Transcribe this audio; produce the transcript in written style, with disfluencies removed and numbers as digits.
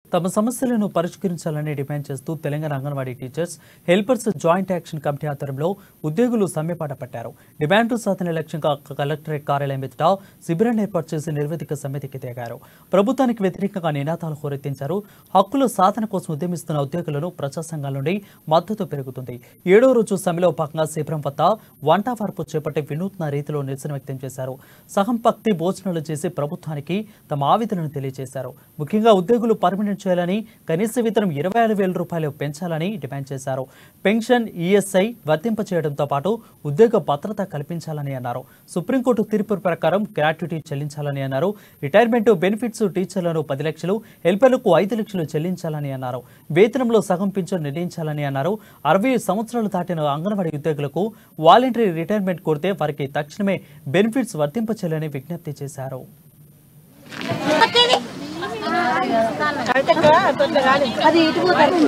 తమ సమస్యలను పరిష్కరించాలని డిమాండ్ చేస్తూ Telangana Anganwadi teachers helpers joint action committee ఆధ్వర్యంలో ఉద్యోగులు సమ్మెపాట పట్టారు. డిమాండ్ సాధన లక్ష్యంగా కలెక్టరేట్ కార్యాలయం ఎదుట శిబిరాన్ని ఏర్పాటు చేసి నిర్వేదిక సమితికి తెగారు. ప్రభుత్వానికి వ్యతిరేకంగా నినాదాలు హోరెత్తించారు. హక్కుల సాధన కోసం ఉద్యమిస్తున్న ఉద్యోగులను ప్రజా సంఘాల నుండి మద్దతు పెరుగుతుంది. 7వ రోజు సమ్మెలో భాగంగా శిబిరం వద్ద వంట వార్పు చేపట్టి వినూత్న రీతిలో నిరసన వ్యక్తం చేశారు. సహం పక్తి భోజనాలు చేసి ప్రభుత్వానికి తమ ఆవేదనను తెలియజేశారు. ముఖ్యంగా ఉద్యోగులు పర్మనెంట్ చేయాలని, కనీస వేతనం 26,000 రూపాయలు పెంచాలని డిమాండ్ చేశారు. పెన్షన్, ఈఎస్ఐ వర్తింప చేయడంతో పాటు ఉద్యోగ భద్రత కల్పించాలని అన్నారు. సుప్రీంకోర్టు తీర్పు ప్రకారం గ్రాట్యుటీ చెల్లించాలని అన్నారు. రిటైర్మెంట్ బెనిఫిట్స్ టీచర్లను 10 లక్షలు, హెల్పర్లకు 5 లక్షలు చెల్లించాలని అన్నారు. వేతనంలో సగం పింఛన్ నిర్ణయించాలని అన్నారు. 60 సంవత్సరాలు దాటిన అంగన్వాడీ ఉద్యోగులకు వాలంటరీ రిటైర్మెంట్ కోరితే వారికి తక్షణమే బెనిఫిట్స్ వర్తింప చేయాలని విజ్ఞప్తి చేశారు. అది ఇటుపోతారు.